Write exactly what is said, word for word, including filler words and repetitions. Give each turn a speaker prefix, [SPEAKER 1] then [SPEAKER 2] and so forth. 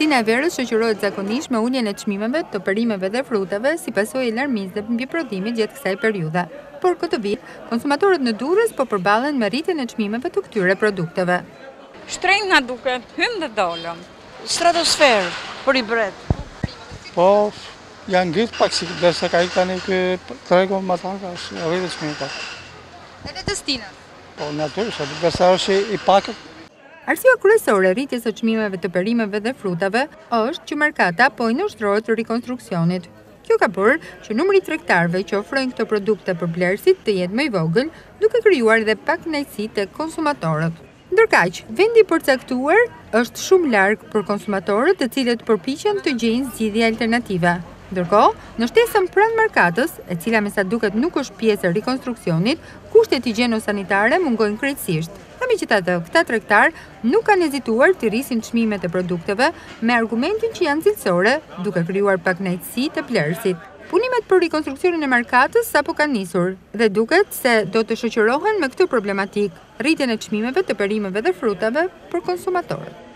[SPEAKER 1] Rrisina e verës shoqërohet zakonisht me uljen e çmimeve të perimeve dhe frutave si pasojë e larmizë mbi prodhimin gjatë kësaj periudhe. Por këtë vit, konsumatorët në Durrës po përballen me rritjen e çmimeve të këtyre produkteve.
[SPEAKER 2] Shtrenjtë na duket, hyn dhe dolëm.
[SPEAKER 3] Stratosferë për i bret.
[SPEAKER 4] Po, janë ngritë pak si derisa ka ikë tani ky tregu më tani ka rritë çmimet.
[SPEAKER 1] Edhe të stinës.
[SPEAKER 4] Po, natyrisht, derisa është i pakët.
[SPEAKER 1] Arsyeja kryesore e rritjes së çmimeve të perimeve dhe frutave është që Markata po i nështrohet Rikonstruksionit. Kjo ka bërë që numri i tregtarëve që ofrojnë këto produkte për blerësit të jetë më i vogël, duke krijuar edhe pakënaqësi tek konsumatorët. Ndërkaq, vendi i përcaktuar është shumë larg për konsumatorët, të cilët përpiqen të gjejnë zgjidhje alternative. Ndërkohë, në shtesën pranë Markatës, e cila me sa duket nuk është pjesë e Rikonstruksionit, kushtet higjieno-sanitare mungojnë krejtësisht. Megjithatë, këta tregtar nuk kanë hezituar të rrisin çmimet e produkteve me argumentin që janë cilësore, duke krijuar pakënaqësi të blerësit. Punimet për rikonstruksionin e Markatës sapo kanë nisur dhe duket se do të shoqërohen me këtë problematikë, rritjen e çmimeve të perimeve dhe frutave për konsumatorët.